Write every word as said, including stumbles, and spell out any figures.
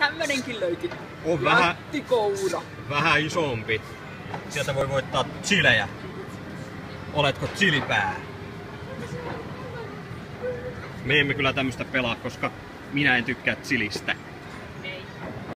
tämmönenkin löytyy. On vähän, Jättikoura. vähän isompi. Sieltä voi voittaa chilejä. Oletko chilipää? Me emme kyllä tämmöstä pelaa, koska minä en tykkää chilistä.